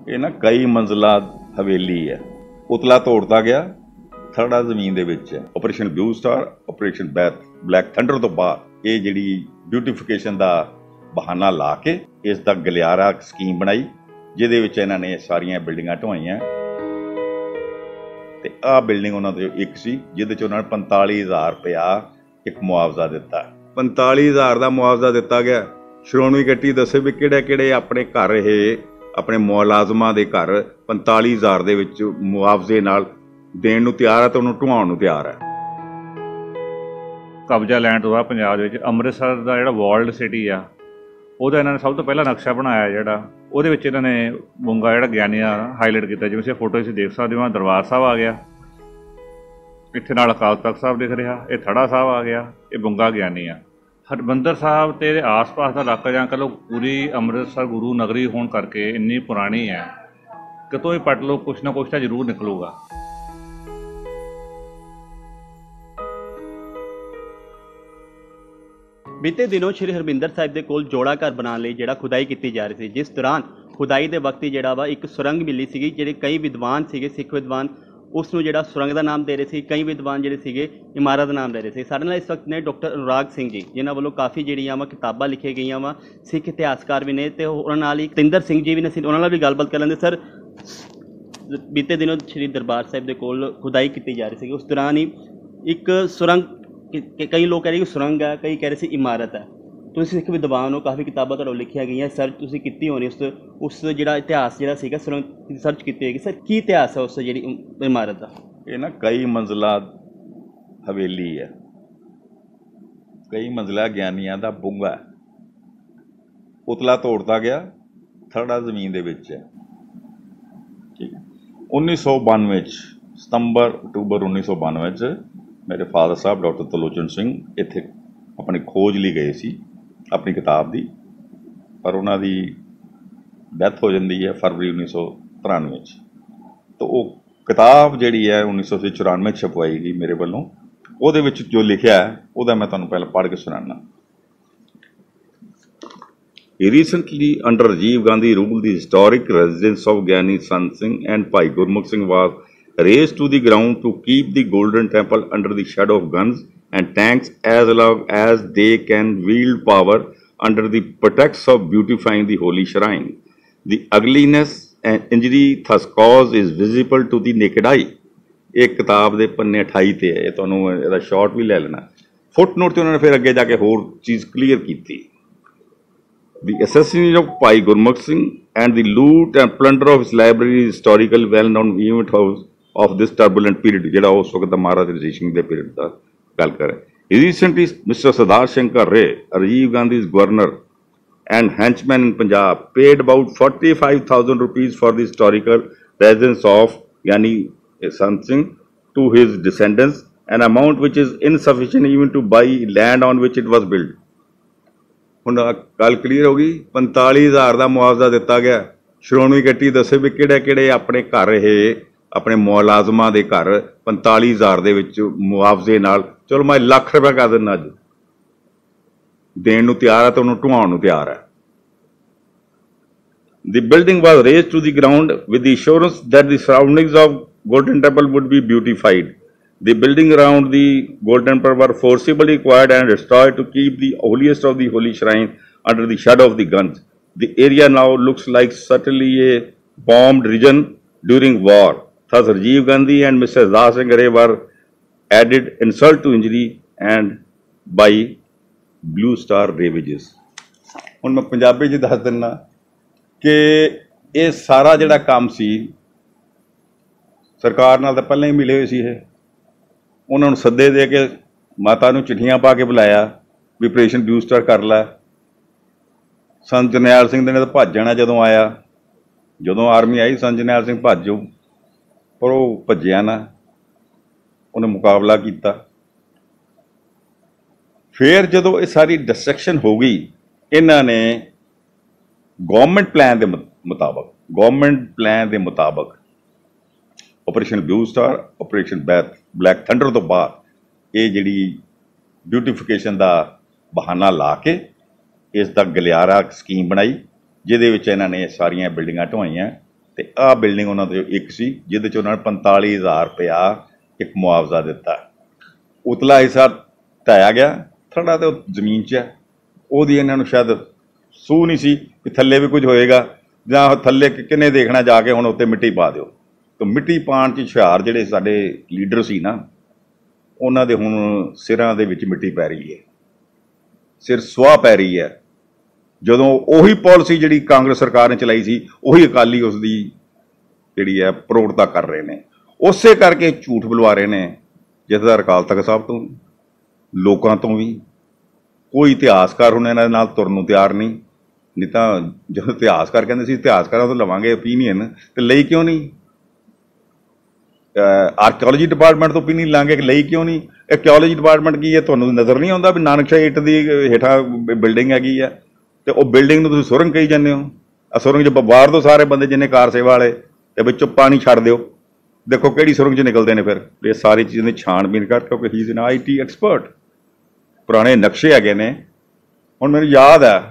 ਇਹ ਨਾ ਕਈ ਮੰਜ਼ਲਾ ਹਵੇਲੀ ਹੈ। ਉਤਲਾ ਤੋੜਦਾ ਗਿਆ, ਥੜਾ ਜ਼ਮੀਨ ਦੇ ਵਿੱਚ ਹੈ। Operation blue star, operation black thunder ਤੋਂ ਬਾਅਦ ਇਹ ਜਿਹੜੀ ਬਿਊਟੀਫਿਕੇਸ਼ਨ ਦਾ ਬਹਾਨਾ ਲਾ ਕੇ ਇਸ ਦਾ ਗਲਿਆਰਾ ਸਕੀਮ ਬਣਾਈ, ਜਿਹਦੇ ਵਿੱਚ ਇਹਨਾਂ ਨੇ ਸਾਰੀਆਂ ਬਿਲਡਿੰਗਾਂ ਢਵਾਈਆਂ। ਤੇ ਆਹ ਬਿਲਡਿੰਗ ਉਹਨਾਂ ਤੋਂ ਇੱਕ ਸੀ, ਜਿਹਦੇ 'ਚ ਉਹਨਾਂ ਨੇ 45,000 ਰੁਪਇਆ ਇੱਕ ਮੁਆਵਜ਼ਾ ਦਿੱਤਾ। 45,000 ਦਾ ਮੁਆਵਜ਼ਾ ਦਿੱਤਾ ਗਿਆ। ਸ਼੍ਰੋਮਣੀ ਕਮੇਟੀ ਦੱਸੇ ਵੀ ਕਿਹੜੇ ਕਿਹੜੇ ਆਪਣੇ ਘਰ ਇਹ ਆਪਣੇ ਮੁਲਾਜ਼ਮਾਂ ਦੇ ਘਰ 45,000 ਦੇ ਵਿੱਚ ਮੁਆਵਜ਼ੇ ਨਾਲ ਦੇਣ ਨੂੰ ਤਿਆਰ ਹੈ ਤੇ ਉਹਨੂੰ ਢਵਾਉਣ ਨੂੰ ਤਿਆਰ ਹੈ। ਕਬਜ਼ਾ ਲੈਣ ਤੋਂ ਬਾਅਦ ਪੰਜਾਬ ਦੇ ਵਿੱਚ ਅੰਮ੍ਰਿਤਸਰ ਦਾ ਜਿਹੜਾ ਵਰਲਡ ਸਿਟੀ ਆ, ਉਹਦਾ ਇਹਨਾਂ ਨੇ ਸਭ ਤੋਂ ਪਹਿਲਾਂ ਨਕਸ਼ਾ ਬਣਾਇਆ, ਜਿਹੜਾ ਉਹਦੇ ਵਿੱਚ ਇਹਨਾਂ ਨੇ ਬੁੰਗਾ ਜਿਹੜਾ ਗਿਆਨੀਆਂ ਹਾਈਲਾਈਟ ਕੀਤਾ। ਜਿਵੇਂ ਤੁਸੀਂ ਫੋਟੋ 'ਚ ਦੇਖ ਸਕਦੇ ਹੋ, ਦਰਬਾਰ ਸਾਹਿਬ ਆ ਗਿਆ, ਇੱਥੇ ਨਾਲ ਅਕਾਲ ਤਖਤ ਸਾਹਿਬ ਦਿਖ ਰਿਹਾ, ਇਹ ਥੜਾ ਸਾਹਿਬ ਆ ਗਿਆ, ਇਹ ਬੁੰਗਾ ਗਿਆਨੀ ਆ। ਹਰਿਮੰਦਰ ਸਾਹਿਬ ਤੇ ਇਹਦੇ ਆਸ-ਪਾਸ ਦਾ ਇਲਾਕਾ ਜਾਂ ਕਹ ਲਓ ਪੂਰੀ ਅੰਮ੍ਰਿਤਸਰ ਗੁਰੂ ਨਗਰੀ ਹੋਣ ਕਰਕੇ ਇੰਨੀ ਪੁਰਾਣੀ ਹੈ, ਕਿਤੋਂ ਵੀ ਪੱਟ ਲਓ ਕੁਛ ਨਾ ਕੁਛ ਤਾਂ ਜ਼ਰੂਰ ਨਿਕਲੂਗਾ। ਬੀਤੇ ਦਿਨੋਂ ਸ਼੍ਰੀ ਹਰਿਮੰਦਰ ਸਾਹਿਬ ਦੇ ਕੋਲ ਜੋੜਾ ਘਰ ਬਣਾਉਣ ਲਈ ਜਿਹੜਾ ਖੁਦਾਈ ਕੀਤੀ ਜਾ ਰਹੀ ਸੀ, ਜਿਸ ਦੌਰਾਨ ਖੁਦਾਈ ਦੇ ਵਕਤ ਹੀ ਜਿਹੜਾ ਵਾ ਇੱਕ ਸੁਰੰਗ ਮਿਲੀ ਸੀਗੀ। ਜਿਹੜੇ ਕਈ ਵਿਦਵਾਨ ਸੀਗੇ, ਸਿੱਖ ਵਿਦਵਾਨ, ਉਸ ਨੂੰ ਜਿਹੜਾ ਸੁਰੰਗ ਦਾ ਨਾਮ ਦੇ ਰਹੇ ਸੀ। ਕਈ ਵਿਦਵਾਨ ਜਿਹੜੇ ਸੀਗੇ ਇਮਾਰਤ ਦਾ ਨਾਮ ਦੇ ਰਹੇ ਸੀ। ਸਾਡੇ ਨਾਲ ਇਸ ਵਕਤ ਨੇ ਡਾਕਟਰ ਅਨੁਰਾਗ ਸਿੰਘ ਜੀ, ਜਿਨ੍ਹਾਂ ਵੱਲੋਂ ਕਾਫੀ ਜਿਹੜੀਆਂ ਵਾ ਕਿਤਾਬਾਂ ਲਿਖੀਆਂ ਗਈਆਂ ਵਾ, ਸਿੱਖ ਇਤਿਹਾਸਕਾਰ ਵੀ ਨੇ, ਤੇ ਉਹਨਾਂ ਨਾਲ ਹੀ ਸਤਿੰਦਰ ਸਿੰਘ ਜੀ ਵੀ ਨੇ। ਅਸੀਂ ਉਹਨਾਂ ਨਾਲ ਵੀ ਗੱਲਬਾਤ ਕਰ ਲੈਂਦੇ। ਸਰ, ਬੀਤੇ ਦਿਨੋਂ ਸ਼੍ਰੀ ਦਰਬਾਰ ਸਾਹਿਬ ਦੇ ਕੋਲ ਖੁਦਾਈ ਕੀਤੀ ਜਾ ਰਹੀ ਸੀ, ਉਸ ਦੌਰਾਨ ਹੀ ਇੱਕ ਸੁਰੰਗ, ਕਈ ਲੋਕ ਕਹਿ ਰਹੇ ਕਿ ਸੁਰੰਗ ਹੈ, ਕਈ ਕਹਿ ਰਹੇ ਸੀ ਇਮਾਰਤ ਹੈ। ਤੁਸੀਂ ਸਿੱਖ ਵਿਦਵਾਨ ਹੋ, ਕਾਫੀ ਕਿਤਾਬਾਂ ਤੁਹਾਡੇ ਲਿਖੀਆਂ ਗਈਆਂ, ਸਰਚ ਤੁਸੀਂ ਕੀਤੀ ਹੋਣੀ ਉਸ ਜਿਹੜਾ ਇਤਿਹਾਸ ਜਿਹੜਾ ਸੀਗਾ ਸੁਰੰਗ ਦੀ ਸਰਚ ਕੀਤੀ ਹੋਏਗੀ। ਸਰ, ਕੀ ਇਤਿਹਾਸ ਹੈ ਉਸ ਜਿਹੜੀ ਇਮਾਰਤ ਦਾ? ਇਹ ਨਾ ਕਈ ਮੰਜ਼ਲਾ ਹਵੇਲੀ ਹੈ, ਕਈ ਮੰਜ਼ਲਾ ਗਿਆਨੀਆਂ ਦਾ ਬੁੰਗਾ। ਉਤਲਾ ਤੋੜਦਾ ਗਿਆ, ਥੜਾ ਜ਼ਮੀਨ ਦੇ ਵਿੱਚ ਹੈ। ਠੀਕ ਹੈ। 1992 'ਚ ਅਕਤੂਬਰ 1992 'ਚ ਮੇਰੇ ਫਾਦਰ ਸਾਹਿਬ ਡਾਕਟਰ ਤਲੋਚਨ ਸਿੰਘ ਇੱਥੇ ਆਪਣੀ ਖੋਜ ਲਈ ਗਏ ਸੀ ਆਪਣੀ ਕਿਤਾਬ ਦੀ, ਪਰ ਉਹਨਾਂ ਦੀ ਡੈਥ ਹੋ ਜਾਂਦੀ ਹੈ ਫਰਵਰੀ 1993 'ਚ। ਤਾਂ ਉਹ ਕਿਤਾਬ ਜਿਹੜੀ ਹੈ 1994 'ਚ ਛਪਵਾਈ ਗਈ ਮੇਰੇ ਵੱਲੋਂ। ਉਹਦੇ ਵਿੱਚ ਜੋ ਲਿਖਿਆ ਹੈ ਉਹਦਾ ਮੈਂ ਤੁਹਾਨੂੰ ਪਹਿਲਾਂ ਪੜ੍ਹ ਕੇ ਸੁਣਾਉਣਾ। Recently, under Rajiv Gandhi rule, the historic residence of Gyani Sant Singh and Bhai Gurmukh Singh was razed to the ground to keep the Golden Temple under the shadow of guns and tanks as long as they can wield power under the pretext of beautifying the holy shrine. The ugliness and injury thus caused is visible to the naked eye. ਇਹ ਕਿਤਾਬ ਦੇ ਪੰਨੇ 28 ਤੇ ਹੈ, ਇਹ ਤੁਹਾਨੂੰ ਇਹਦਾ short ਵੀ ਲੈ ਲੈਣਾ। ਫੁੱਟ ਨੋਟ ਤੇ ਉਹਨਾਂ ਨੇ ਫਿਰ ਅੱਗੇ ਜਾ ਕੇ ਹੋਰ ਚੀਜ਼ ਕਲੀਅਰ ਕੀਤੀ। The assassination of Bhai Gurmukh Singh and the loot and plunder of his library is historical well-known event of this turbulent period, ਜਿਹੜਾ ਉਸ ਵਕਤ ਦਾ ਮਹਾਰਾਜਾ ਰਣਜੀਤ ਸਿੰਘ ਦੇ ਪੀਰੀਅਡ ਦਾ ਗੱਲ ਕਰ ਰਿਹਾ। Recently, Mr. Sardar Shankar Ray, Rajiv Gandhi's governor and henchman in Punjab, paid about 45,000 rupees for the historical residence of Gyani Sant Singh to his descendants, an amount which is insufficient even to buy land on which it was built. ਹੁਣ ਗੱਲ clear ਹੋ ਗਈ। 45,000 ਦਾ ਮੁਆਵਜ਼ਾ ਦਿੱਤਾ ਗਿਆ। Shiromani committee ਦੱਸੇ ਵੀ ਕਿਹੜੇ ਕਿਹੜੇ ਆਪਣੇ ਘਰ ਇਹ ਆਪਣੇ ਮੁਲਾਜ਼ਮਾਂ ਦੇ ਘਰ 45,000 ਦੇ ਵਿੱਚ ਮੁਆਵਜ਼ੇ ਨਾਲ, ਚਲੋ ਮੈਂ ਲੱਖ ਰੁਪਇਆ ਕਰ ਦਿੰਦਾ, ਅੱਜ ਦੇਣ ਨੂੰ ਤਿਆਰ ਹੈ ਤੇ ਉਹਨੂੰ ਢਵਾਉਣ ਨੂੰ ਤਿਆਰ ਹੈ। The building was razed to the ground with the assurance that the surroundings of Golden Temple would be beautified. The building around the Golden Temple were forcibly acquired and destroyed to keep the holiest of the holy shrine under the shadow of the guns. The area now looks like certainly a bombed region during war. Thus, Rajiv Gandhi and Mr. Sardar Singh Ray were added insult to injury and by Blue Star ravages. ਹੁਣ ਮੈਂ ਪੰਜਾਬੀ 'ਚ ਦੱਸ ਦਿੰਦਾ ਕਿ ਇਹ ਸਾਰਾ ਜਿਹੜਾ ਕੰਮ ਸੀ ਸਰਕਾਰ ਨਾਲ ਤਾਂ ਪਹਿਲਾਂ ਹੀ ਮਿਲੇ ਹੋਏ ਸੀ। ਇਹ ਉਹਨਾਂ ਨੂੰ ਸੱਦੇ ਦੇ ਕੇ ਮਾਤਾ ਨੂੰ ਚਿੱਠੀਆਂ ਪਾ ਕੇ ਬੁਲਾਇਆ ਵੀ ਆਪਰੇਸ਼ਨ ਬਲੂ ਸਟਾਰ ਕਰ ਲੈ। ਸੰਤ ਜਰਨੈਲ ਸਿੰਘ ਦੇ ਨੇ ਤਾਂ ਭੱਜ ਜਾਣਾ ਜਦੋਂ ਆਇਆ, ਜਦੋਂ ਆਰਮੀ ਆਈ ਸੰਤ ਜਰਨੈਲ ਸਿੰਘ ਭੱਜੋ, ਪਰ ਉਹ ਭੱਜਿਆ ਨਾ, ਉਹਨੇ ਮੁਕਾਬਲਾ ਕੀਤਾ। ਫਿਰ ਜਦੋਂ ਇਹ ਸਾਰੀ ਡਿਸਟਰਕਸ਼ਨ ਹੋ ਗਈ, ਇਹਨਾਂ ਨੇ ਗਵਰਨਮੈਂਟ ਪਲਾਨ ਦੇ ਮੁਤਾਬਕ operation blue star, operation black thunder ਤੋਂ ਬਾਅਦ ਇਹ ਜਿਹੜੀ ਬਿਊਟੀਫਿਕੇਸ਼ਨ ਦਾ ਬਹਾਨਾ ਲਾ ਕੇ ਇਸ ਦਾ ਗਲਿਆਰਾ ਸਕੀਮ ਬਣਾਈ, ਜਿਹਦੇ ਵਿੱਚ ਇਹਨਾਂ ਨੇ ਸਾਰੀਆਂ ਬਿਲਡਿੰਗਾਂ ਢਵਾਈਆਂ ਤੇ ਆਹ ਬਿਲਡਿੰਗ ਉਹਨਾਂ ਦੇ ਇੱਕ ਸੀ ਜਿਹਦੇ 'ਚ ਉਹਨਾਂ ਨੇ 45,000 ਰੁਪਇਆ ਇੱਕ ਮੁਆਵਜ਼ਾ ਦਿੱਤਾ। ਉਤਲਾ ਹਿੱਸਾ ਢਾਇਆ ਗਿਆ, ਥੜਾ ਤੇ ਉਹ ਜ਼ਮੀਨ 'ਚ ਹੈ, ਉਹਦੀ ਇਹਨਾਂ ਨੂੰ ਸ਼ਾਇਦ ਸੂਹ ਨਹੀਂ ਸੀ ਕਿ ਥੱਲੇ ਵੀ ਕੁਝ ਹੋਏਗਾ ਜਾਂ ਥੱਲੇ ਕਿਹਨੇ ਦੇਖਣਾ ਜਾ ਕੇ ਹੁਣ ਉੱਤੇ ਮਿੱਟੀ ਪਾ ਦਿਓ। ਤਾਂ ਮਿੱਟੀ ਪਾਉਣ 'ਚ ਹੁਸ਼ਿਆਰ ਜਿਹੜੇ ਸਾਡੇ ਲੀਡਰ ਸੀ ਨਾ, ਉਹਨਾਂ ਦੇ ਹੁਣ ਸਿਰਾਂ ਦੇ ਵਿੱਚ ਮਿੱਟੀ ਪੈ ਰਹੀ ਹੈ, ਸਿਰ ਸੁਆਹ ਪੈ ਰਹੀ ਹੈ। ਜਦੋਂ ਉਹੀ ਪਾਲਿਸੀ ਜਿਹੜੀ ਕਾਂਗਰਸ ਸਰਕਾਰ ਨੇ ਚਲਾਈ ਸੀ, ਉਹੀ ਅਕਾਲੀ ਉਸ ਦੀ ਜਿਹੜੀ ਹੈ ਪ੍ਰੋੜਤਾ ਕਰ ਰਹੇ ਨੇ। ਉਸੇ ਕਰਕੇ ਝੂਠ ਬੁਲਵਾ ਰਹੇ ਨੇ, ਜਥੇਦਾਰ ਅਕਾਲ ਤਖਤ ਸਾਹਿਬ ਤੋਂ, ਲੋਕਾਂ ਤੋਂ ਵੀ। ਕੋਈ ਇਤਿਹਾਸਕਾਰ ਹੁਣ ਇਹਨਾਂ ਦੇ ਨਾਲ ਤੁਰਨ ਨੂੰ ਤਿਆਰ ਨਹੀਂ ਤਾਂ ਜਦੋਂ ਇਤਿਹਾਸਕਾਰ ਕਹਿੰਦੇ ਸੀ ਇਤਿਹਾਸਕਾਰਾਂ ਤੋਂ ਲਵਾਂਗੇ ਓਪੀਨੀਅਨ, ਤੇ ਲਈ ਕਿਉਂ ਨਹੀਂ? ਆਰਕੀਓਲੋਜੀ ਡਿਪਾਰਟਮੈਂਟ ਤੋਂ ਓਪੀਨੀਅਨ ਲਾਂਗੇ, ਲਈ ਕਿਉਂ ਨਹੀਂ? ਆਰਕੀਓਲੋਜੀ ਡਿਪਾਰਟਮੈਂਟ ਕੀ ਹੈ, ਤੁਹਾਨੂੰ ਨਜ਼ਰ ਨਹੀਂ ਆਉਂਦਾ ਵੀ ਨਾਨਕਸ਼ਾਹੀ ਇੱਟ ਦੀ ਹੇਠਾਂ ਬਿਲਡਿੰਗ ਹੈਗੀ ਆ, ਤੇ ਉਹ ਬਿਲਡਿੰਗ ਨੂੰ ਤੁਸੀਂ ਸੁਰੰਗ ਕਹੀ ਜਾਂਦੇ ਹੋ। ਆ ਸੁਰੰਗ 'ਚ ਬਾਹਰ ਤੋਂ ਸਾਰੇ ਬੰਦੇ ਜਿੰਨੇ ਕਾਰ ਸੇਵਾ ਵਾਲੇ, ਤੇ ਵਿੱਚੋਂ ਪਾਣੀ ਛੱਡ ਦਿਓ, ਦੇਖੋ ਕਿਹੜੀ ਸੁਰੰਗ 'ਚ ਨਿਕਲਦੇ ਨੇ। ਫਿਰ ਇਹ ਸਾਰੀ ਚੀਜ਼ਾਂ ਦੀ ਛਾਣਬੀਨ ਕਰ, ਕਿਉਂਕਿ he is an IT expert. ਪੁਰਾਣੇ ਨਕਸ਼ੇ ਹੈਗੇ ਨੇ। ਹੁਣ ਮੈਨੂੰ ਯਾਦ ਹੈ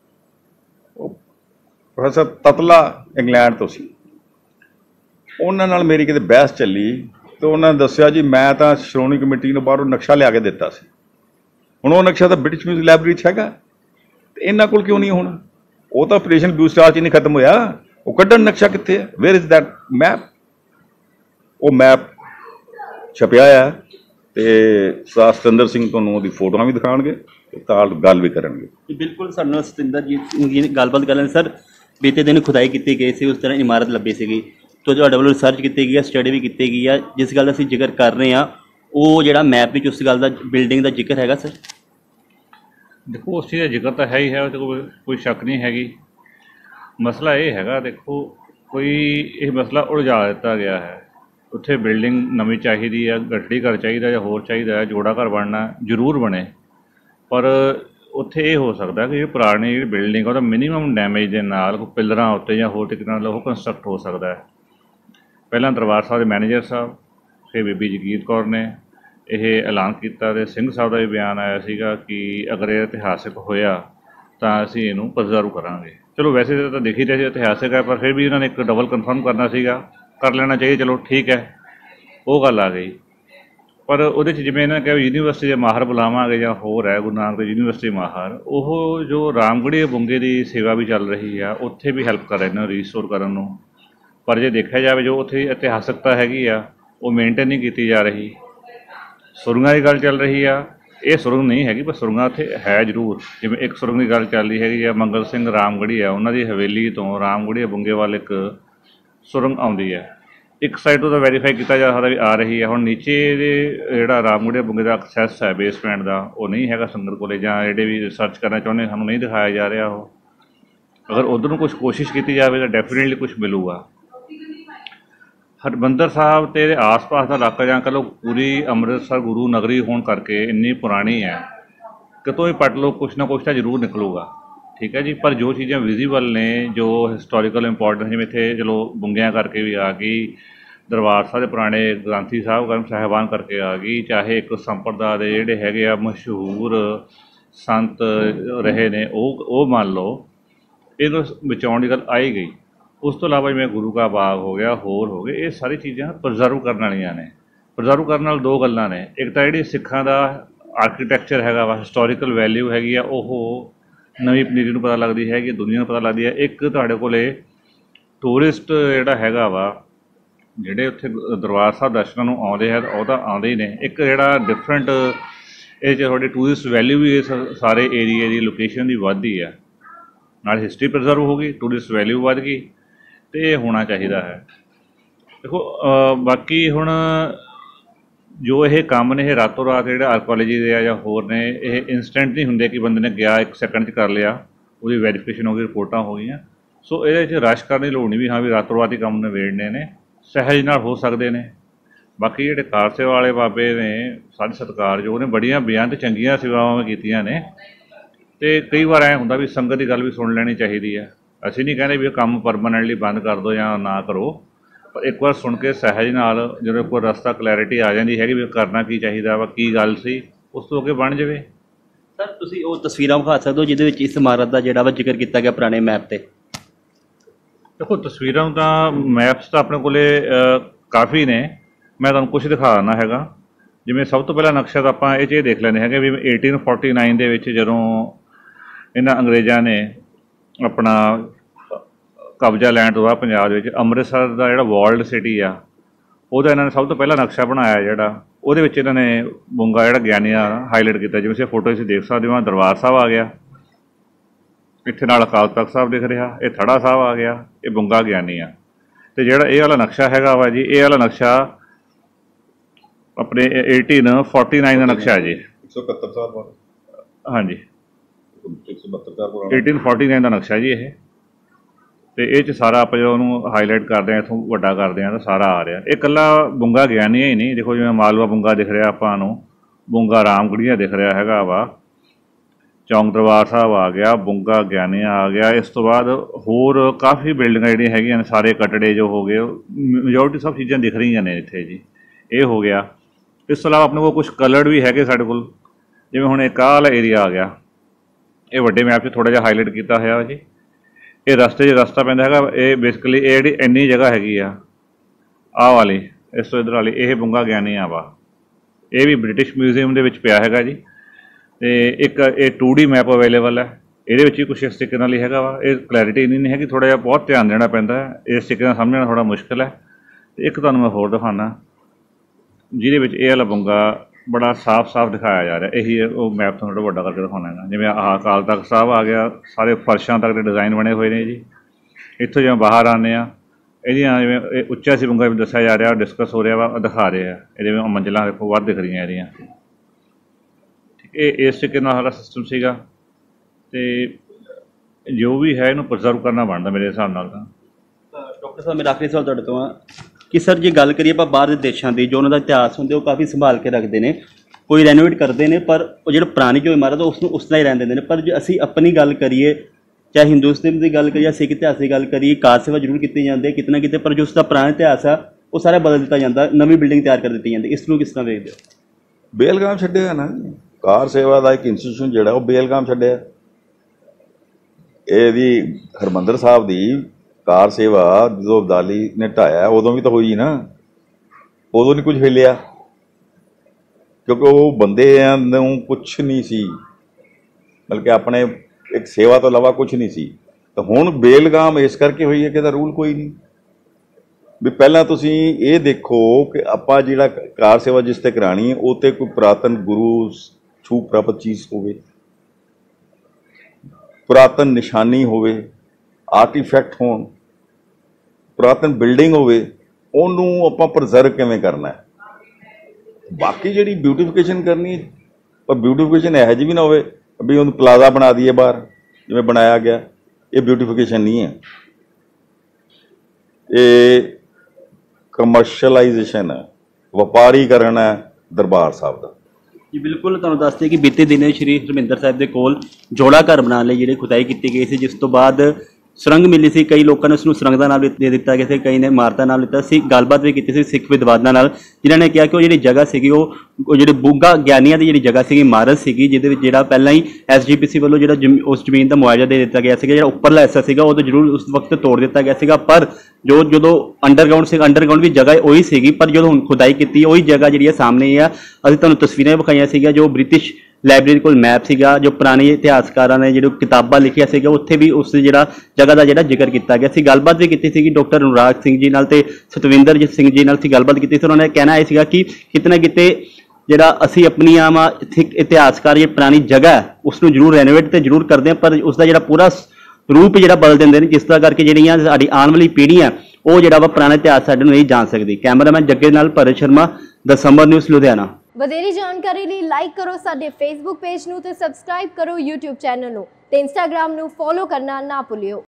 ਉਹ ਪ੍ਰੋਫੈਸਰ ਤਤਲਾ ਇੰਗਲੈਂਡ ਤੋਂ ਸੀ, ਉਹਨਾਂ ਨਾਲ ਮੇਰੀ ਕਿਤੇ ਬਹਿਸ ਚੱਲੀ, ਤੇ ਉਹਨਾਂ ਨੇ ਦੱਸਿਆ ਜੀ ਮੈਂ ਤਾਂ ਸ਼੍ਰੋਮਣੀ ਕਮੇਟੀ ਨੂੰ ਬਾਹਰੋਂ ਨਕਸ਼ਾ ਲਿਆ ਕੇ ਦਿੱਤਾ ਸੀ। ਹੁਣ ਉਹ ਨਕਸ਼ਾ ਤਾਂ ਬ੍ਰਿਟਿਸ਼ ਮਿਊਜ਼ੀਅਮ ਲਾਇਬ੍ਰੇਰੀ 'ਚ ਹੈਗਾ, ਤੇ ਇਹਨਾਂ ਕੋਲ ਕਿਉਂ ਨਹੀਂ? ਹੁਣ ਉਹ ਤਾਂ ਆਪਰੇਸ਼ਨ ਬਲੂ ਸਟਾਰ 'ਚ ਨਹੀਂ ਖਤਮ ਹੋਇਆ, ਉਹ ਕੱਢਣ ਨਕਸ਼ਾ ਕਿੱਥੇ ਹੈ? Where is that map? ਉਹ ਮੈਪ ਛਪਿਆ ਆ, ਤੇ ਸਤਿੰਦਰ ਸਿੰਘ ਤੁਹਾਨੂੰ ਉਹਦੀ ਫੋਟੋਆਂ ਵੀ ਦਿਖਾਉਣਗੇ ਤਾਂ ਗੱਲ ਵੀ ਕਰਨਗੇ। ਬਿਲਕੁਲ, ਸਾਨੂੰ ਸਤਿੰਦਰ ਜੀ ਗੱਲਬਾਤ ਕਰ ਲੈਣ। ਸਰ, ਬੀਤੇ ਦਿਨ ਖੁਦਾਈ ਕੀਤੀ ਗਈ ਸੀ, ਉਸ ਤਰ੍ਹਾਂ ਇਮਾਰਤ ਲੱਭੀ ਸੀਗੀ, तो ਤੁਹਾਡੇ ਵੱਲੋਂ ਰਿਸਰਚ ਕੀਤੀ ਗਈ ਹੈ, ਸਟੱਡੀ ਵੀ ਕੀਤੀ ਗਈ ਹੈ। ਜਿਸ ਗੱਲ ਦਾ ਅਸੀਂ ਜ਼ਿਕਰ ਕਰ ਰਹੇ ਹਾਂ, ਉਹ ਜਿਹੜਾ ਮੈਪ ਵਿੱਚ ਉਸ ਗੱਲ ਦਾ ਬਿਲਡਿੰਗ ਦਾ ਜ਼ਿਕਰ ਹੈਗਾ ਸਰ? ਦੇਖੋ, ਉਸ ਚੀਜ਼ ਦਾ ਜ਼ਿਕਰ ਤਾਂ ਹੈ ਹੀ ਹੈ, ਉਹ 'ਚ ਕੋਈ ਸ਼ੱਕ ਨਹੀਂ ਹੈਗੀ। ਮਸਲਾ ਇਹ ਹੈਗਾ, ਦੇਖੋ ਕੋਈ ਇਹ ਮਸਲਾ ਉਲਝਾ ਦਿੱਤਾ ਗਿਆ ਹੈ। ਉੱਥੇ ਬਿਲਡਿੰਗ ਨਵੀਂ ਚਾਹੀਦੀ ਹੈ, ਗੱਡੀ ਘਰ ਚਾਹੀਦਾ ਜਾਂ ਹੋਰ ਚਾਹੀਦਾ ਹੈ, ਜੋੜਾ ਘਰ ਬਣਨਾ ਜ਼ਰੂਰ ਬਣੇ, ਪਰ ਉੱਥੇ ਇਹ ਹੋ ਸਕਦਾ ਕਿ ਪੁਰਾਣੀ ਜਿਹੜੀ ਬਿਲਡਿੰਗ ਉਹਦਾ ਮਿਨੀਮਮ ਡੈਮੇਜ ਦੇ ਨਾਲ ਕੋਈ ਪਿੱਲਰਾਂ ਉੱਤੇ ਜਾਂ ਹੋਰ ਤਰੀਕੇ ਨਾਲ ਉਹ ਕੰਸਟਰਕਟ ਹੋ ਸਕਦਾ ਹੈ। ਪਹਿਲਾਂ ਦਰਬਾਰ ਸਾਹਿਬ ਦੇ ਮੈਨੇਜਰ ਸਾਹਿਬ, ਫਿਰ ਬੀਬੀ ਜਗੀਰ ਕੌਰ ਨੇ ਇਹ ਐਲਾਨ ਕੀਤਾ, ਅਤੇ ਸਿੰਘ ਸਾਹਿਬ ਦਾ ਵੀ ਬਿਆਨ ਆਇਆ ਸੀਗਾ ਕਿ ਅਗਰ ਇਹ ਇਤਿਹਾਸਿਕ ਹੋਇਆ ਤਾਂ ਅਸੀਂ ਇਹਨੂੰ ਪ੍ਰਜ਼ਰਵ ਕਰਾਂਗੇ। ਚਲੋ ਵੈਸੇ ਤਾਂ ਦੇਖ ਹੀ ਰਹੇ ਸੀ ਇਤਿਹਾਸਿਕ ਹੈ, ਪਰ ਫਿਰ ਵੀ ਉਹਨਾਂ ਨੇ ਇੱਕ ਡਬਲ ਕਨਫਰਮ ਕਰਨਾ ਸੀਗਾ, ਕਰ ਲੈਣਾ ਚਾਹੀਏ, ਚਲੋ ਠੀਕ ਹੈ, ਉਹ ਗੱਲ ਆ ਗਈ। ਪਰ ਉਹਦੇ 'ਚ ਜਿਵੇਂ ਇਹਨਾਂ ਨੇ ਕਿਹਾ ਯੂਨੀਵਰਸਿਟੀ ਦੇ ਮਾਹਰ ਬੁਲਾਵਾਂਗੇ ਜਾਂ ਹੋਰ ਹੈ, ਗੁਰੂ ਨਾਨਕ ਦੇਵ ਯੂਨੀਵਰਸਿਟੀ ਮਾਹਰ, ਉਹ ਜੋ ਰਾਮਗੜ੍ਹੀਆ ਬੁੰਗੇ ਦੀ ਸੇਵਾ ਵੀ ਚੱਲ ਰਹੀ ਆ, ਉੱਥੇ ਵੀ ਹੈਲਪ ਕਰ ਰਹੇ ਨੇ ਰੀਸਟੋਰ ਕਰਨ ਨੂੰ। ਪਰ ਜੇ ਦੇਖਿਆ ਜਾਵੇ ਜੋ ਉੱਥੇ ਇਤਿਹਾਸਕਤਾ ਹੈਗੀ ਆ ਉਹ ਮੇਨਟੇਨ ਨਹੀਂ ਕੀਤੀ ਜਾ ਰਹੀ। ਸੁਰੰਗਾਂ ਦੀ ਗੱਲ ਚੱਲ ਰਹੀ ਆ, ਇਹ ਸੁਰੰਗ ਨਹੀਂ ਹੈਗੀ, ਪਰ ਸੁਰੰਗਾਂ ਉੱਥੇ ਹੈ ਜ਼ਰੂਰ। ਜਿਵੇਂ ਇੱਕ ਸੁਰੰਗ ਦੀ ਗੱਲ ਚੱਲ ਰਹੀ ਹੈਗੀ ਆ, ਮੰਗਲ ਸਿੰਘ ਰਾਮਗੜ੍ਹੀਆ, ਉਹਨਾਂ ਦੀ ਹਵੇਲੀ ਤੋਂ ਰਾਮਗੜ੍ਹੀਆ ਬੁੰਗੇ ਵੱਲ ਇੱਕ ਸੁਰੰਗ ਆਉਂਦੀ ਹੈ। ਇੱਕ ਸਾਈਡ ਤੋਂ ਤਾਂ ਵੈਰੀਫਾਈ ਕੀਤਾ ਜਾ ਸਕਦਾ ਵੀ ਆ ਰਹੀ ਹੈ। ਹੁਣ ਨੀਚੇ ਦੇ ਜਿਹੜਾ ਰਾਮਗੜ੍ਹੀਆ ਬੁੰਗੇ ਦਾ ਐਕਸੈਸ ਹੈ ਬੇਸਮੈਂਟ ਦਾ, ਉਹ ਨਹੀਂ ਹੈਗਾ ਸੰਗਤ ਕੋਲੇ, ਜਾਂ ਜਿਹੜੇ ਵੀ ਰਿਸਰਚ ਕਰਨਾ ਚਾਹੁੰਦੇ ਸਾਨੂੰ ਨਹੀਂ ਦਿਖਾਇਆ ਜਾ ਰਿਹਾ ਉਹ। ਅਗਰ ਉੱਧਰ ਨੂੰ ਕੁਛ ਕੋਸ਼ਿਸ਼ ਕੀਤੀ ਜਾਵੇ ਤਾਂ ਡੈਫੀਨੇਟਲੀ ਕੁਛ ਮਿਲੂਗਾ। ਹਰਿਮੰਦਰ ਸਾਹਿਬ ਅਤੇ ਇਹਦੇ ਆਸ ਪਾਸ ਦਾ ਇਲਾਕਾ, ਜਾਂ ਕਹਿ ਲਓ ਪੂਰੀ ਅੰਮ੍ਰਿਤਸਰ ਗੁਰੂ ਨਗਰੀ ਹੋਣ ਕਰਕੇ ਇੰਨੀ ਪੁਰਾਣੀ ਹੈ, ਕਿਤੋਂ ਵੀ ਪੱਟ ਲਓ ਕੁਛ ਨਾ ਕੁਛ ਤਾਂ ਜ਼ਰੂਰ ਨਿਕਲੂਗਾ, ਠੀਕ ਹੈ ਜੀ। ਪਰ ਜੋ ਚੀਜ਼ਾਂ ਵਿਜ਼ੀਬਲ ਨੇ, ਜੋ ਹਿਸਟੋਰੀਕਲ ਇੰਪੋਰਟੈਂਸ, ਜਿਵੇਂ ਇੱਥੇ ਚਲੋ ਬੁੰਗਿਆਂ ਕਰਕੇ ਵੀ ਆ ਗਈ, ਦਰਬਾਰ ਸਾਹਿਬ ਦੇ ਪੁਰਾਣੇ ਗ੍ਰੰਥੀ ਸਾਹਿਬਾਨ ਕਰਕੇ ਆ ਗਈ, ਚਾਹੇ ਇੱਕ ਸੰਪਰਦਾ ਦੇ ਜਿਹੜੇ ਹੈਗੇ ਆ ਮਸ਼ਹੂਰ ਸੰਤ ਰਹੇ ਨੇ ਉਹ ਮੰਨ ਲਓ, ਇਹਨੂੰ ਬਚਾਉਣ ਦੀ ਗੱਲ ਆਈ ਗਈ। ਉਸ ਤੋਂ ਇਲਾਵਾ ਜਿਵੇਂ ਗੁਰੂ ਕਾ ਬਾਗ ਹੋ ਗਿਆ, ਹੋਰ ਹੋ ਗਏ, ਇਹ ਸਾਰੀ ਚੀਜ਼ਾਂ ਪ੍ਰੀਜ਼ਰਵ ਕਰਨ ਵਾਲੀਆਂ ਨੇ। ਪ੍ਰੀਜ਼ਰਵ ਕਰਨ ਨਾਲ ਦੋ ਗੱਲਾਂ ਨੇ, ਇੱਕ ਤਾਂ ਜਿਹੜੀ ਸਿੱਖਾਂ ਦਾ ਆਰਕੀਟੈਕਚਰ ਹੈਗਾ ਵਾ, ਹਿਸਟੋਰੀਕਲ ਵੈਲਿਊ ਹੈਗੀ ਆ, ਉਹ ਨਵੀਂ ਪਨੀਰੀ ਨੂੰ ਪਤਾ ਲੱਗਦੀ ਹੈਗੀ, ਦੁਨੀਆ ਨੂੰ ਪਤਾ ਲੱਗਦੀ ਹੈ। ਇੱਕ ਤੁਹਾਡੇ ਕੋਲ ਟੂਰਿਸਟ ਜਿਹੜਾ ਹੈਗਾ ਵਾ, ਜਿਹੜੇ ਉੱਥੇ ਦਰਬਾਰ ਸਾਹਿਬ ਦਰਸ਼ਨਾਂ ਨੂੰ ਆਉਂਦੇ ਹੈ, ਉਹ ਤਾਂ ਆਉਂਦੇ ਹੀ ਨੇ। ਇੱਕ ਜਿਹੜਾ ਡਿਫਰੈਂਟ ਇਹ 'ਚ ਤੁਹਾਡੀ ਟੂਰਿਸਟ ਵੈਲਿਊ ਵੀ ਇਸ ਸਾਰੇ ਏਰੀਏ ਦੀ ਲੋਕੇਸ਼ਨ ਦੀ ਵੱਧਦੀ ਹੈ, ਨਾਲ ਹਿਸਟਰੀ ਪ੍ਰੀਜ਼ਰਵ ਹੋ ਗਈ, ਟੂਰਿਸਟ ਵੈਲਿਊ ਵੱਧ ਗਈ, ਅਤੇ ਇਹ ਹੋਣਾ ਚਾਹੀਦਾ ਹੈ। ਦੇਖੋ ਬਾਕੀ ਹੁਣ ਜੋ ਇਹ ਕੰਮ ਨੇ, ਇਹ ਰਾਤੋਂ ਰਾਤ ਜਿਹੜਾ ਆਰਕੋਲੋਜੀ ਦੇ ਆ ਜਾਂ ਹੋਰ ਨੇ, ਇਹ ਇੰਸਟੈਂਟ ਨਹੀਂ ਹੁੰਦੇ ਕਿ ਬੰਦੇ ਨੇ ਗਿਆ 1 ਸੈਕਿੰਡ 'ਚ ਕਰ ਲਿਆ, ਉਹਦੀ ਵੈਰੀਫਿਕੇਸ਼ਨ ਹੋ ਗਈ, ਰਿਪੋਰਟਾਂ ਹੋ ਗਈਆਂ। ਸੋ ਇਹਦੇ 'ਚ ਰਸ਼ ਕਰਨ ਦੀ ਲੋੜ ਨਹੀਂ ਵੀ ਹਾਂ ਵੀ ਰਾਤੋਂ ਰਾਤ ਹੀ ਕੰਮ ਨਿਬੇੜਨੇ ਨੇ, ਸਹਿਜ ਨਾਲ ਹੋ ਸਕਦੇ ਨੇ। ਬਾਕੀ ਜਿਹੜੇ ਖਾਲਸੇ ਵਾਲੇ ਬਾਬੇ ਨੇ, ਸਾਡੇ ਸਤਿਕਾਰਯੋਗ ਨੇ, ਬੜੀਆਂ ਬੇਅੰਤ ਚੰਗੀਆਂ ਸੇਵਾਵਾਂ ਕੀਤੀਆਂ ਨੇ, ਅਤੇ ਕਈ ਵਾਰ ਐਂ ਹੁੰਦਾ ਵੀ ਸੰਗਤ ਦੀ ਗੱਲ ਵੀ ਸੁਣ ਲੈਣੀ ਚਾਹੀਦੀ ਹੈ। ਅਸੀਂ ਨਹੀਂ ਕਹਿੰਦੇ ਵੀ ਇਹ ਕੰਮ ਪਰਮਾਨੈਂਟਲੀ ਬੰਦ ਕਰ ਦਿਓ ਜਾਂ ਨਾ ਕਰੋ, ਪਰ ਇੱਕ ਵਾਰ ਸੁਣ ਕੇ ਸਹਿਜ ਨਾਲ ਜਦੋਂ ਕੋਈ ਰਸਤਾ ਕਲੈਰਿਟੀ ਆ ਜਾਂਦੀ ਹੈਗੀ ਵੀ ਕਰਨਾ ਕੀ ਚਾਹੀਦਾ ਵਾ, ਕੀ ਗੱਲ ਸੀ, ਉਸ ਤੋਂ ਅੱਗੇ ਬਣ ਜਾਵੇ। ਸਰ, ਤੁਸੀਂ ਉਹ ਤਸਵੀਰਾਂ ਵਿਖਾ ਸਕਦੇ ਹੋ ਜਿਹਦੇ ਵਿੱਚ ਇਸ ਇਮਾਰਤ ਦਾ ਜਿਹੜਾ ਵਾ ਜ਼ਿਕਰ ਕੀਤਾ ਗਿਆ ਪੁਰਾਣੇ ਮੈਪ 'ਤੇ? देखो तस्वीरां ਤਾਂ ਮੈਪਸ ਤਾਂ ਆਪਣੇ ਕੋਲੇ ਕਾਫੀ ਨੇ। ਮੈਂ ਤੁਹਾਨੂੰ ਕੁਝ ਦਿਖਾ ਦਿੰਦਾ ਹੈਗਾ। ਜਿਵੇਂ ਸਭ ਤੋਂ ਪਹਿਲਾਂ ਨਕਸ਼ਾ ਤਾਂ ਆਪਾਂ ਇਹ 'ਚ ਇਹ ਦੇਖ ਲੈਂਦੇ ਹੈਗੇ ਵੀ 1849 ਦੇ ਵਿੱਚ ਜਦੋਂ ਇਹਨਾਂ ਅੰਗਰੇਜ਼ਾਂ ਨੇ ਆਪਣਾ ਕਬਜ਼ਾ ਲੈਣ ਤੋਂ ਬਾਅਦ ਪੰਜਾਬ ਦੇ ਵਿੱਚ ਅੰਮ੍ਰਿਤਸਰ ਦਾ ਜਿਹੜਾ ਵਾਲਡ ਸਿਟੀ ਆ ਉਹਦਾ ਇਹਨਾਂ ਨੇ ਸਭ ਤੋਂ ਪਹਿਲਾਂ ਨਕਸ਼ਾ ਬਣਾਇਆ ਜਿਹੜਾ ਉਹਦੇ ਵਿੱਚ ਇਹਨਾਂ ਨੇ ਬੁੰਗਾ ਜਿਹੜਾ ਗਿਆਨੀਆਂ ਹਾਈਲਾਈਟ ਕੀਤਾ। ਜਿਵੇਂ ਤੁਸੀਂ ਫੋਟੋ 'ਚ ਦੇਖ ਸਕਦੇ ਹੋ ਦਰਬਾਰ ਸਾਹਿਬ ਆ ਗਿਆ, ਇੱਥੇ ਨਾਲ ਅਕਾਲ ਤਖਤ ਸਾਹਿਬ ਦਿਖ ਰਿਹਾ, ਇਹ ਥੜਾ ਸਾਹਿਬ ਆ ਗਿਆ, ਇਹ ਬੁੰਗਾ ਗਿਆਨੀ ਆ। ਅਤੇ ਜਿਹੜਾ ਇਹ ਵਾਲਾ ਨਕਸ਼ਾ ਹੈਗਾ ਵਾ ਜੀ, ਇਹ ਵਾਲਾ ਨਕਸ਼ਾ ਆਪਣੇ 1849 ਦਾ ਨਕਸ਼ਾ ਹੈ ਜੀ। 171 ਸਾਲ ਬਾਅਦ ਹਾਂਜੀ 172 ਸਾਲ ਪੁਰਾਣਾ 1849 ਦਾ ਨਕਸ਼ਾ ਜੀ ਇਹ। ਅਤੇ ਇਹ 'ਚ ਸਾਰਾ ਆਪਾਂ ਜਦੋਂ ਉਹਨੂੰ ਹਾਈਲਾਈਟ ਕਰਦੇ ਹਾਂ, ਇੱਥੋਂ ਵੱਡਾ ਕਰਦੇ ਹਾਂ ਤਾਂ ਸਾਰਾ ਆ ਰਿਹਾ। ਇਹ ਇਕੱਲਾ ਬੁੰਗਾ ਗਿਆਨੀਆਂ ਹੀ ਨਹੀਂ, ਦੇਖੋ ਜਿਵੇਂ ਮਾਲਵਾ ਬੁੰਗਾ ਦਿਖ ਰਿਹਾ ਆਪਾਂ ਨੂੰ, ਬੁੰਗਾ ਰਾਮਗੜੀਆਂ ਦਿਖ ਰਿਹਾ ਹੈਗਾ ਵਾ, ਚੌਂਕ ਦਰਬਾਰ ਸਾਹਿਬ ਆ ਗਿਆ, ਬੁੰਗਾ ਗਿਆਨੀਆਂ ਆ ਗਿਆ। ਇਸ ਤੋਂ ਬਾਅਦ ਹੋਰ ਕਾਫੀ ਬਿਲਡਿੰਗਾਂ ਜਿਹੜੀਆਂ ਹੈਗੀਆਂ ਨੇ, ਸਾਰੇ ਕਟੜੇ ਜੋ ਹੋ ਗਏ, ਮੈਜੋਰਟੀ ਸਭ ਚੀਜ਼ਾਂ ਦਿਖ ਰਹੀਆਂ ਨੇ ਇੱਥੇ ਜੀ। ਇਹ ਹੋ ਗਿਆ। ਇਸ ਤੋਂ ਇਲਾਵਾ ਆਪਣੇ ਕੋਲ ਕੁਛ ਕਲਰਡ ਵੀ ਹੈਗੇ ਸਾਡੇ ਕੋਲ, ਜਿਵੇਂ ਹੁਣ ਇੱਕ ਆਹ ਵਾਲਾ ਏਰੀਆ ਆ ਗਿਆ, ਇਹ ਵੱਡੇ ਮੈਪ 'ਚ ਥੋੜ੍ਹਾ ਜਿਹਾ ਹਾਈਲਾਈਟ ਕੀਤਾ ਹੋਇਆ ਵਾ ਜੀ। ਇਹ ਰਸਤੇ 'ਚ ਰਸਤਾ ਪੈਂਦਾ ਹੈਗਾ, ਇਹ ਬੇਸਿਕਲੀ ਇਹ ਜਿਹੜੀ ਇੰਨੀ ਜਗ੍ਹਾ ਹੈਗੀ ਆ ਆਹ ਵਾਲੀ, ਇਸ ਤੋਂ ਇੱਧਰ ਵਾਲੀ, ਇਹ ਬੁੰਗਾ ਗਿਆਨੀਆਂ ਵਾ। ਇਹ ਵੀ ਬ੍ਰਿਟਿਸ਼ ਮਿਊਜ਼ੀਅਮ ਦੇ ਵਿੱਚ ਪਿਆ ਹੈਗਾ ਜੀ। ਅਤੇ ਇੱਕ ਇਹ 2D ਮੈਪ ਅਵੇਲੇਬਲ ਹੈ, ਇਹਦੇ ਵਿੱਚ ਵੀ ਕੁਛ ਇਸ ਤਰੀਕੇ ਨਾਲ ਹੀ ਹੈਗਾ ਵਾ। ਇਹ ਕਲੈਰਿਟੀ ਇੰਨੀ ਨਹੀਂ ਹੈਗੀ, ਥੋੜ੍ਹਾ ਜਿਹਾ ਬਹੁਤ ਧਿਆਨ ਦੇਣਾ ਪੈਂਦਾ ਹੈ, ਇਸ ਤਰੀਕੇ ਨਾਲ ਸਮਝਣਾ ਥੋੜ੍ਹਾ ਮੁਸ਼ਕਿਲ ਹੈ। ਅਤੇ ਇੱਕ ਤੁਹਾਨੂੰ ਮੈਂ ਹੋਰ ਦਿਖਾਉਂਦਾ ਜਿਹਦੇ ਵਿੱਚ ਇਹ ਵਾਲਾ ਬੁੰਗਾ ਬੜਾ ਸਾਫ਼ ਦਿਖਾਇਆ ਜਾ ਰਿਹਾ। ਇਹੀ ਉਹ ਮੈਪ ਤੁਹਾਨੂੰ ਥੋੜ੍ਹਾ ਵੱਡਾ ਕਰਕੇ ਦਿਖਾਉਣਾ ਹੈਗਾ। ਜਿਵੇਂ ਆਹ ਅਕਾਲ ਤਖਤ ਸਾਹਿਬ ਆ ਗਿਆ, ਸਾਰੇ ਫਰਸ਼ਾਂ ਤੱਕ ਦੇ ਡਿਜ਼ਾਈਨ ਬਣੇ ਹੋਏ ਨੇ ਜੀ। ਇੱਥੋਂ ਜਿਵੇਂ ਬਾਹਰ ਆਉਂਦੇ ਆ, ਇਹਦੀਆਂ ਜਿਵੇਂ ਇਹ ਉੱਚਾ ਸੀ ਬੁੰਗਾ ਵੀ ਦੱਸਿਆ ਜਾ ਰਿਹਾ, ਡਿਸਕਸ ਹੋ ਰਿਹਾ ਵਾ, ਦਿਖਾ ਰਹੇ ਆ। ਇਹਦੇ ਵਿੱਚ ਮੰਜ਼ਿਲਾਂ ਦੇਖੋ ਵੱਧ ਦਿਖ ਰਹੀਆਂ ਇਹਦੀਆਂ। ਇਹ ਇਸ ਤਰੀਕੇ ਨਾਲ ਸਾਰਾ ਸਿਸਟਮ ਸੀਗਾ। ਅਤੇ ਜੋ ਵੀ ਹੈ ਇਹਨੂੰ ਪ੍ਰੀਜ਼ਰਵ ਕਰਨਾ ਬਣਦਾ ਮੇਰੇ ਹਿਸਾਬ ਨਾਲ ਤਾਂ। ਡਾਕਟਰ ਸਾਹਿਬ ਮੇਰਾ ਆਖਰੀ ਸਵਾਲ ਤੁਹਾਡੇ ਤੋਂ ਆ ਕਿ ਸਰ ਜੇ ਗੱਲ ਕਰੀਏ ਆਪਾਂ ਬਾਹਰ ਦੇ ਦੇਸ਼ਾਂ ਦੀ, ਜੋ ਉਹਨਾਂ ਦਾ ਇਤਿਹਾਸ ਹੁੰਦੇ ਉਹ ਕਾਫੀ ਸੰਭਾਲ ਕੇ ਰੱਖਦੇ ਨੇ, ਕੋਈ ਰੈਨੋਵੇਟ ਕਰਦੇ ਨੇ, ਪਰ ਉਹ ਜਿਹੜਾ ਪੁਰਾਣੀ ਜੋ ਇਮਾਰਤ ਉਸ ਨੂੰ ਉਸ ਤਰ੍ਹਾਂ ਹੀ ਰਹਿਣ ਦਿੰਦੇ ਨੇ। ਪਰ ਜੇ ਅਸੀਂ ਆਪਣੀ ਗੱਲ ਕਰੀਏ, ਚਾਹੇ ਹਿੰਦੁਸਤਾਨ ਦੀ ਗੱਲ ਕਰੀਏ ਜਾਂ ਸਿੱਖ ਇਤਿਹਾਸ ਦੀ ਗੱਲ ਕਰੀਏ, ਕਾਰ ਸੇਵਾ ਜ਼ਰੂਰ ਕੀਤੀ ਜਾਂਦੀ ਹੈ ਕਿਤੇ ਨਾ ਕਿਤੇ, ਪਰ ਜੋ ਉਸਦਾ ਪੁਰਾਣਾ ਇਤਿਹਾਸ ਆ ਉਹ ਸਾਰਾ ਬਦਲ ਦਿੱਤਾ ਜਾਂਦਾ, ਨਵੀਂ ਬਿਲਡਿੰਗ ਤਿਆਰ ਕਰ ਦਿੱਤੀ ਜਾਂਦੀ। ਇਸ ਨੂੰ ਕਿਸ ਤਰ੍ਹਾਂ ਵੇਖਦੇ ਹੋ? ਬੇਲਗਾਮ ਛੱਡਿਆ ਨਾ, ਕਾਰ ਸੇਵਾ ਦਾ ਇੱਕ ਇੰਸਟੀਟਿਊਸ਼ਨ ਜਿਹੜਾ ਉਹ ਬੇਲਗਾਮ ਛੱਡਿਆ। ਇਹਦੀ ਹਰਿਮੰਦਰ ਸਾਹਿਬ ਦੀ ਕਾਰ ਸੇਵਾ ਜਦੋਂ ਅਬਦਾਲੀ ਨੇ ਢਾਇਆ ਉਦੋਂ ਵੀ ਤਾਂ ਹੋਈ ਨਾ, ਉਦੋਂ ਨਹੀਂ ਕੁਝ ਹਿੱਲਿਆ, ਕਿਉਂਕਿ ਉਹ ਬੰਦਿਆਂ ਨੂੰ ਕੁਛ ਨਹੀਂ ਸੀ, ਬਲਕਿ ਆਪਣੇ ਇੱਕ ਸੇਵਾ ਤੋਂ ਇਲਾਵਾ ਕੁਛ ਨਹੀਂ ਸੀ। ਤਾਂ ਹੁਣ ਬੇਲਗਾਮ ਇਸ ਕਰਕੇ ਹੋਈ ਹੈ ਕਿ ਇਹਦਾ ਰੂਲ ਕੋਈ ਨਹੀਂ। ਵੀ ਪਹਿਲਾਂ ਤੁਸੀਂ ਇਹ ਦੇਖੋ ਕਿ ਆਪਾਂ ਜਿਹੜਾ ਕਾਰ ਸੇਵਾ ਜਿਸ 'ਤੇ ਕਰਾਉਣੀ ਹੈ ਉਹ 'ਤੇ ਕੋਈ ਪੁਰਾਤਨ ਗੁਰੂ ਛੂ ਪ੍ਰਾਪਤ ਚੀਜ਼ ਹੋਵੇ, ਪੁਰਾਤਨ ਨਿਸ਼ਾਨੀ ਹੋਵੇ, ਆਰਟੀਫੈਕਟ ਹੋਣ, ਪੁਰਾਤਨ ਬਿਲਡਿੰਗ ਹੋਵੇ, ਉਹਨੂੰ ਆਪਾਂ ਪ੍ਰੀਜ਼ਰਵ ਕਿਵੇਂ ਕਰਨਾ ਹੈ। ਬਾਕੀ ਜਿਹੜੀ ਬਿਊਟੀਫਿਕੇਸ਼ਨ ਕਰਨੀ, ਪਰ ਬਿਊਟੀਫਿਕੇਸ਼ਨ ਇਹੋ ਜਿਹੀ ਵੀ ਨਾ ਹੋਵੇ ਵੀ ਉਹਨੂੰ ਪਲਾਜ਼ਾ ਬਣਾ ਦਈਏ ਬਾਹਰ ਜਿਵੇਂ ਬਣਾਇਆ ਗਿਆ, ਇਹ ਬਿਊਟੀਫਿਕੇਸ਼ਨ ਨਹੀਂ ਹੈ, ਇਹ ਕਮਰਸ਼ਲਾਈਜੇਸ਼ਨ ਹੈ, ਵਪਾਰੀਕਰਨ ਹੈ ਦਰਬਾਰ ਸਾਹਿਬ ਦਾ। ਜੀ ਬਿਲਕੁਲ, ਤੁਹਾਨੂੰ ਦੱਸਦੇ ਕਿ ਬੀਤੇ ਦਿਨੇ ਸ਼੍ਰੀ ਹਰਿਮੰਦਰ ਸਾਹਿਬ ਦੇ ਕੋਲ ਜੋੜਾ ਘਰ ਬਣਾਉਣ ਲਈ ਜਿਹੜੇ ਖੁਦਾਈ ਕੀਤੀ ਗਈ ਸੀ, ਜਿਸ ਤੋਂ ਬਾਅਦ ਸੁਰੰਗ ਮਿਲੀ ਸੀ। ਕਈ ਲੋਕਾਂ ਨੇ ਉਸਨੂੰ ਸੁਰੰਗ ਦਾ ਨਾਮ ਦੇ ਦਿੱਤਾ ਗਿਆ ਸੀ, ਕਈ ਨੇ ਇਮਾਰਤ ਦਾ ਨਾਮ ਲਿੱਤਾ ਸੀ। ਗੱਲਬਾਤ ਵੀ ਕੀਤੀ ਸੀ ਸਿੱਖ ਵਿਦਵਾਨਾਂ ਨਾਲ, ਜਿਨ੍ਹਾਂ ਨੇ ਕਿਹਾ ਕਿ ਉਹ ਜਿਹੜੀ ਜਗ੍ਹਾ ਸੀਗੀ ਉਹ ਜਿਹੜੇ ਬੁੰਗਾ ਗਿਆਨੀਆਂ ਦੀ ਜਿਹੜੀ ਜਗ੍ਹਾ ਸੀਗੀ, ਇਮਾਰਤ ਸੀਗੀ, ਜਿਹਦੇ ਵਿੱਚ ਜਿਹੜਾ ਪਹਿਲਾਂ ਹੀ SGPC ਵੱਲੋਂ ਜਿਹੜਾ ਉਸ ਜ਼ਮੀਨ ਦਾ ਮੁਆਵਜ਼ਾ ਦੇ ਦਿੱਤਾ ਗਿਆ ਸੀਗਾ, ਜਿਹੜਾ ਉੱਪਰਲਾ ਹਿੱਸਾ ਸੀਗਾ ਉਹ ਤਾਂ ਜ਼ਰੂਰ ਉਸ ਵਕਤ ਤੋੜ ਦਿੱਤਾ ਗਿਆ ਸੀਗਾ, ਪਰ ਜਦੋਂ ਅੰਡਰਗਰਾਊਂਡ ਸੀ, ਅੰਡਰਗਰਾਊਂਡ ਵੀ ਜਗ੍ਹਾ ਉਹੀ ਸੀਗੀ, ਪਰ ਜਦੋਂ ਹੁਣ ਖੁਦਾਈ ਕੀਤੀ ਉਹੀ ਜਗ੍ਹਾ ਜਿਹੜੀ ਹੈ ਸਾਹਮਣੇ ਆ। ਅਸੀਂ ਤੁਹਾਨੂੰ ਤਸਵੀਰਾਂ ਵਿਖਾਈਆਂ ਸੀਗੀਆਂ, ਜੋ ਬ੍ਰਿਟਿਸ਼ ਲਾਇਬ੍ਰੇਰੀ ਕੋਲ ਮੈਪ ਸੀਗਾ, ਜੋ ਪੁਰਾਣੇ ਇਤਿਹਾਸਕਾਰਾਂ ਨੇ ਜਿਹੜੇ ਕਿਤਾਬਾਂ ਲਿਖੀਆਂ ਸੀਗਾ, ਉੱਥੇ ਵੀ ਉਸ ਜਿਹੜਾ ਜਗ੍ਹਾ ਦਾ ਜਿਹੜਾ ਜ਼ਿਕਰ ਕੀਤਾ ਗਿਆ ਸੀ। ਗੱਲਬਾਤ ਵੀ ਕੀਤੀ ਸੀਗੀ ਡਾਕਟਰ ਅਨੁਰਾਗ ਸਿੰਘ ਜੀ ਨਾਲ ਤੇ ਸਤਵਿੰਦਰ ਸਿੰਘ ਜੀ ਨਾਲ ਸੀ ਗੱਲਬਾਤ ਕੀਤੀ ਸੀ। ਉਹਨਾਂ ਨੇ ਕਹਿਣਾ ਇਹ ਸੀਗਾ ਕਿ ਕਿਤੇ ਨਾ ਕਿਤੇ ਜਿਹੜਾ ਅਸੀਂ ਆਪਣੀ ਆਮ ਇਤਿਹਾਸਕਾਰ ਜਿਹੜੀ ਪੁਰਾਣੀ ਜਗ੍ਹਾ ਉਸ ਨੂੰ ਜ਼ਰੂਰ ਰੈਨੋਵੇਟ ਤੇ ਜ਼ਰੂਰ ਕਰਦੇ ਹਾਂ, ਪਰ ਉਸ ਦਾ ਜਿਹੜਾ ਪੂਰਾ ਰੂਪ ਜਿਹੜਾ ਬਦਲ ਦਿੰਦੇ ਨੇ, ਜਿਸ ਤਰ੍ਹਾਂ ਕਰਕੇ ਜਿਹੜੀਆਂ ਸਾਡੀ ਆਉਣ ਵਾਲੀ ਪੀੜ੍ਹੀਆਂ ਉਹ ਜਿਹੜਾ ਵਾ ਪੁਰਾਣਾ ਇਤਿਹਾਸ ਸਾਡੇ ਨੂੰ ਨਹੀਂ ਜਾਣ ਸਕਦੀ। ਕੈਮਰਾਮੈਨ ਜੱਗੇ ਨਾਲ ਭਰਤ ਸ਼ਰਮਾ, ਦਸੰਬਰ ਨਿਊਜ਼ ਲੁਧਿਆਣਾ। ਵਧੇਰੀ ਜਾਣਕਾਰੀ ਲਈ ਲਾਈਕ ਕਰੋ ਸਾਡੇ ਫੇਸਬੁੱਕ ਪੇਜ ਨੂੰ ਤੇ ਸਬਸਕ੍ਰਾਈਬ ਕਰੋ YouTube ਚੈਨਲ ਨੂੰ ਤੇ Instagram ਨੂੰ ਫੋਲੋ ਕਰਨਾ ਨਾ ਭੁੱਲਿਓ।